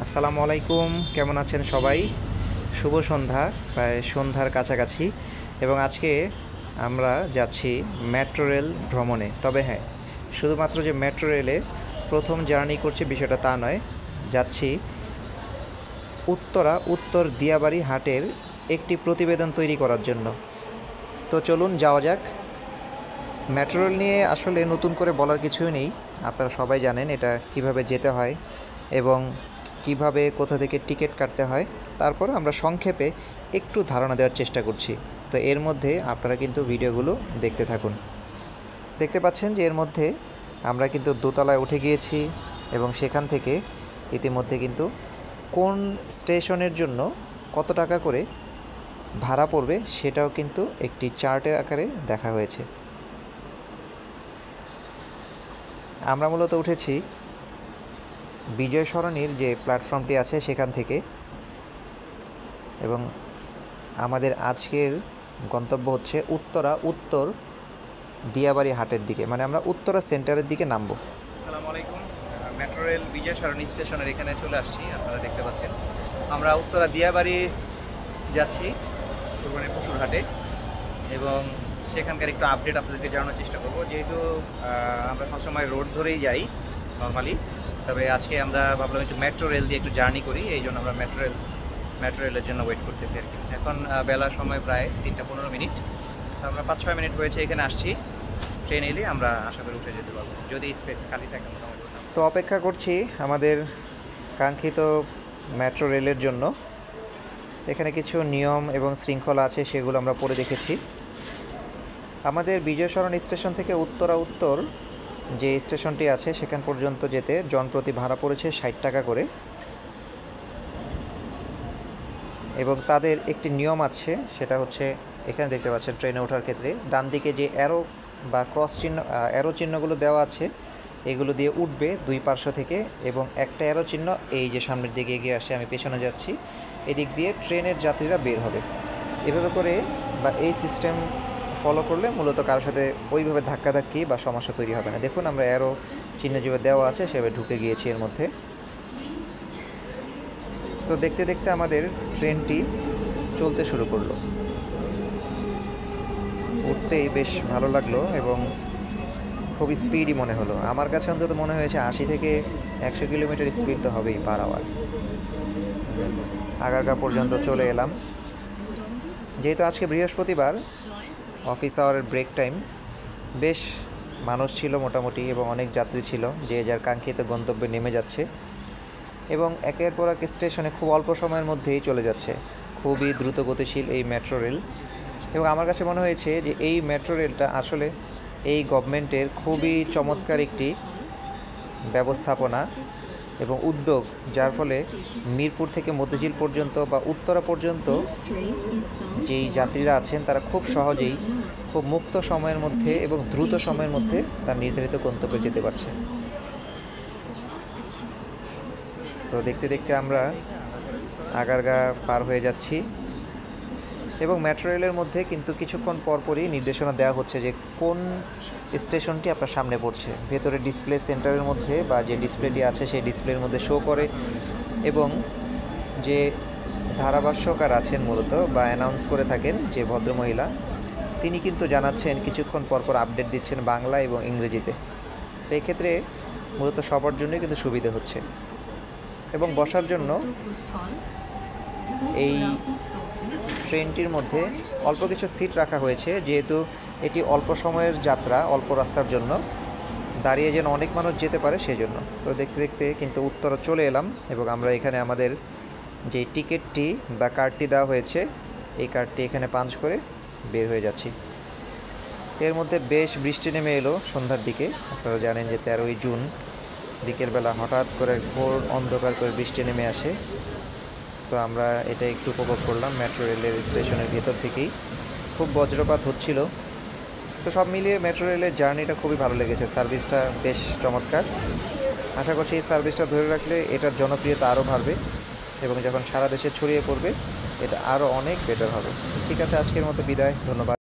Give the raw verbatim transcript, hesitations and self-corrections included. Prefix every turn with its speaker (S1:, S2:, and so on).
S1: আসসালামু আলাইকুম, কেমন আছেন সবাই? শুভ সন্ধ্যা, প্রায় সন্ধ্যার কাছাকাছি। এবং আজকে আমরা যাচ্ছি মেট্রো রেল ভ্রমণে। তবে হ্যাঁ, শুধুমাত্র যে মেট্রো রেলে প্রথম জার্নি করছি বিষয়টা তা নয়, যাচ্ছি উত্তরা উত্তর দিয়াবাড়ি হাটের একটি প্রতিবেদন তৈরি করার জন্য। তো চলুন যাওয়া যাক। মেট্রো রেল নিয়ে আসলে নতুন করে বলার কিছুই নেই, আপনারা সবাই জানেন এটা কিভাবে যেতে হয় এবং কিভাবে কোথা থেকে টিকিট কাটতে হয়। তারপর আমরা সংক্ষেপে একটু ধারণা দেওয়ার চেষ্টা করছি। তো এর মধ্যে আপনারা কিন্তু ভিডিওগুলো দেখতে থাকুন। দেখতে পাচ্ছেন যে এর মধ্যে আমরা কিন্তু দোতলায় উঠে গিয়েছি এবং সেখান থেকে ইতিমধ্যে কিন্তু কোন স্টেশনের জন্য কত টাকা করে ভাড়া পড়বে সেটাও কিন্তু একটি চার্টের আকারে দেখা হয়েছে। আমরা মূলত উঠেছি বিজয় সরণির যে প্ল্যাটফর্মটি আছে সেখান থেকে, এবং আমাদের আজকের গন্তব্য হচ্ছে উত্তরা উত্তর দিয়াবাড়ি হাটের দিকে, মানে আমরা উত্তরা সেন্টারের দিকে নামব।
S2: আসসালামু আলাইকুম। মেট্রো রেল বিজয় সরণি স্টেশনের এখানে চলে আসছি। আপনারা দেখতে পাচ্ছেন আমরা উত্তরা দিয়াবাড়ি যাচ্ছি কুরবানি পশুর হাটে, এবং সেখানকার একটু আপডেট আপনাদেরকে জানানোর চেষ্টা করব। যেহেতু আমরা সবসময় রোড ধরেই যাই নর্মালি, তবে আজকে আমরা ভাবলাম একটু মেট্রো রেল দিয়ে একটু জার্নি করি, এই জন্য আমরা মেট্রো রেল মেট্রো রেলের জন্য ওয়েট করতেছি আর কি। এখন বেলার সময় প্রায় তিনটা পনেরো মিনিট, তো আমরা পাঁচ ছয় মিনিট হয়েছে এখানে আসছি। ট্রেন এলে আমরা আশা করি উঠে যেতে পারবো, যদি স্পেস খালি থাকে মোটামুটি।
S1: তো অপেক্ষা করছি আমাদের কাঙ্ক্ষিত মেট্রো রেলের জন্য। এখানে কিছু নিয়ম এবং শৃঙ্খলা আছে, সেগুলো আমরা পড়ে দেখেছি। আমাদের বিজয় সরণি স্টেশন থেকে উত্তরা উত্তর যে স্টেশনটি আছে সেখান পর্যন্ত যেতে জনপ্রতি ভাড়া পড়েছে ষাট টাকা করে, এবং তাদের একটি নিয়ম আছে, সেটা হচ্ছে এখানে দেখতে পাচ্ছেন ট্রেনে ওঠার ক্ষেত্রে ডান দিকে যে অ্যারো বা ক্রস চিহ্ন অ্যারো চিহ্নগুলো দেওয়া আছে এগুলো দিয়ে উঠবে দুই পার্শ্ব থেকে, এবং একটা অ্যারো চিহ্ন এই যে সামনের দিকে এগিয়ে আসে, আমি পেছনে যাচ্ছি, এদিক দিয়ে ট্রেনের যাত্রীরা বের হবে। এভাবে করে বা এই সিস্টেম ফলো করলে মূলত কারোর সাথে ওইভাবে ধাক্কাধাক্কি বা সমস্যা তৈরি হবে না। দেখুন আমরা অ্যারো চিহ্ন যেভাবে দেওয়া আছে সেভাবে ঢুকে গিয়েছি এর মধ্যে। তো দেখতে দেখতে আমাদের ট্রেনটি চলতে শুরু করলো। উঠতেই বেশ ভালো লাগলো এবং খুব স্পিডই মনে হলো। আমার কাছে অন্তত মনে হয়েছে আশি থেকে একশো কিলোমিটার স্পিড তো হবেই পার আওয়ার। আগারগা পর্যন্ত চলে এলাম। যেহেতু আজকে বৃহস্পতিবার, অফিস আওয়ারের ব্রেক টাইম, বেশ মানুষ ছিল মোটামুটি এবং অনেক যাত্রী ছিল, যে যার কাঙ্ক্ষিত গন্তব্যে নেমে যাচ্ছে, এবং একের পর এক স্টেশনে খুব অল্প সময়ের মধ্যেই চলে যাচ্ছে। খুবই দ্রুত গতিশীল এই মেট্রো রেল, এবং আমার কাছে মনে হয়েছে যে এই মেট্রো রেলটা আসলে এই গভর্নমেন্টের খুবই চমৎকার একটি ব্যবস্থাপনা এবং উদ্যোগ, যার ফলে মিরপুর থেকে মতিঝিল পর্যন্ত বা উত্তরা পর্যন্ত যেই যাত্রীরা আছেন তারা খুব সহজেই খুব মুক্ত সময়ের মধ্যে এবং দ্রুত সময়ের মধ্যে তার নির্ধারিত গন্তব্যে যেতে পারছে। তো দেখতে দেখতে আমরা আগারগা পার হয়ে যাচ্ছি, এবং মেট্রো রেলের মধ্যে কিন্তু কিছুক্ষণ পরপরই নির্দেশনা দেওয়া হচ্ছে যে কোন স্টেশনটি আপনার সামনে পড়ছে। ভেতরে ডিসপ্লে সেন্টারের মধ্যে বা যে ডিসপ্লেটি আছে সেই ডিসপ্লের মধ্যে শো করে, এবং যে ধারাভাষ্যকার আছেন মূলত বা অ্যানাউন্স করে থাকেন যে ভদ্রমহিলা, তিনি কিন্তু জানাচ্ছেন কিছুক্ষণ পরপর আপডেট দিচ্ছেন বাংলা এবং ইংরেজিতে। তো এক্ষেত্রে মূলত সবার জন্যই কিন্তু সুবিধা হচ্ছে। এবং বসার জন্য এই ট্রেনটির মধ্যে অল্প কিছু সিট রাখা হয়েছে, যেহেতু এটি অল্প সময়ের যাত্রা, অল্প রাস্তার জন্য দাঁড়িয়ে যেন অনেক মানুষ যেতে পারে সেজন্য। তো দেখতে দেখতে কিন্তু উত্তরা চলে এলাম, এবং আমরা এখানে আমাদের যে টিকিটটি বা কার্ডটি দেওয়া হয়েছে এই কার্ডটি এখানে পাঞ্চ করে বের হয়ে যাচ্ছি। এর মধ্যে বেশ বৃষ্টি নেমে এলো সন্ধ্যার দিকে। আপনারা জানেন যে তেরোই জুন বিকেলবেলা হঠাৎ করে ঘোর অন্ধকার করে বৃষ্টি নেমে আসে। তো আমরা এটা একটু উপভোগ করলাম মেট্রো রেলের স্টেশনের ভেতর থেকেই। খুব বজ্রপাত হচ্ছিল। তো সব মিলিয়ে মেট্রো রেলের জার্নিটা খুবই ভালো লেগেছে, সার্ভিসটা বেশ চমৎকার। আশা করছি এই সার্ভিসটা ধরে রাখলে এটার জনপ্রিয়তা আরও বাড়বে, এবং যখন সারা দেশে ছড়িয়ে পড়বে এটা আরও অনেক বেটার হবে। ঠিক আছে, আজকের মতো বিদায়, ধন্যবাদ।